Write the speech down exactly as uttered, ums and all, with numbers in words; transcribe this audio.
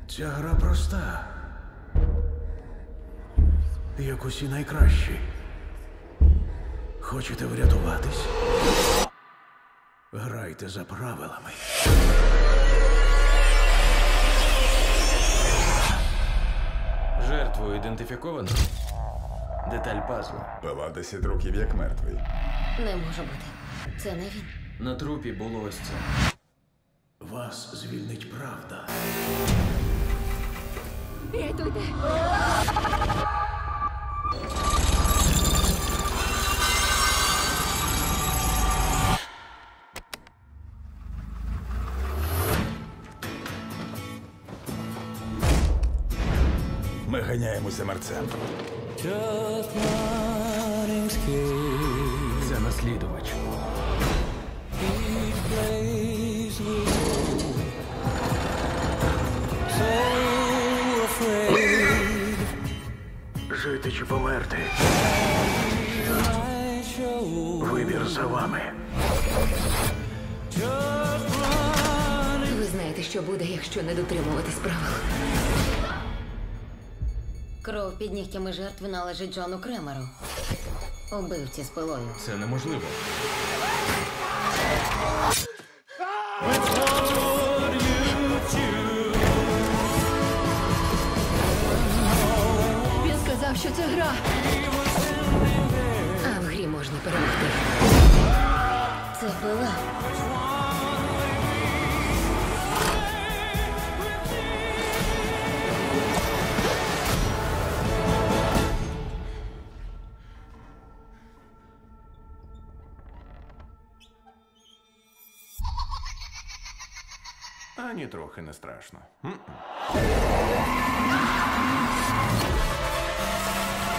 Ця гра проста. Як усі найкращі. Хочете врятуватись? Грайте за правилами. Жертву ідентифіковано? Деталь пазлу. Пила десять років як мертвий. Не може бути. Це не він. На трупі було ось це. Вас звільнить правда. Рятуйте! Ми ганяємося мерцем. Це наслідувач. Жити чи померти? Вибір за вами. Ви знаєте, що буде, якщо не дотримуватись правил. Кров під нігтями жертви належить Джону Кремеру. Убивці з пилою. Це неможливо. Він сказав, що це гра. А в грі можна перемогти. Це пила. Ані трохи не страшно.